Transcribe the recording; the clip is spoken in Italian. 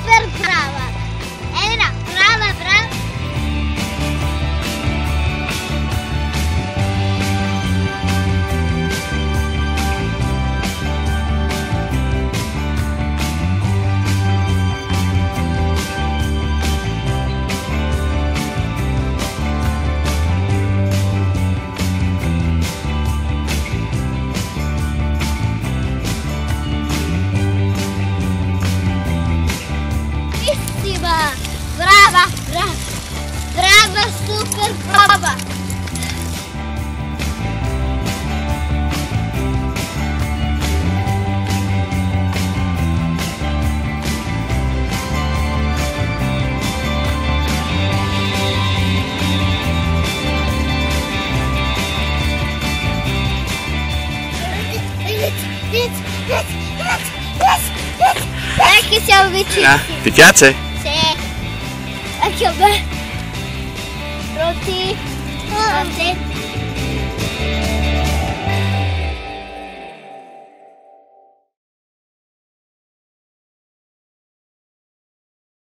super brava. Era brava, brava. Brava, brava, brava, super brava. Dai che siamo vicini. Ti piace? Sì. Anche a me. Pronti? Pronti?